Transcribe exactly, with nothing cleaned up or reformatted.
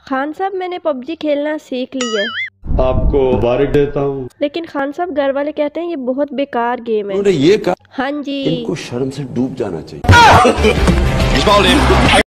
खान साहब मैंने पबजी खेलना सीख लिया है। आपको मुबारक देता हूँ। लेकिन खान साहब घर वाले कहते हैं ये बहुत बेकार गेम है। उन्होंने ये कहा, हाँ जी। इनको शर्म से डूब जाना चाहिए।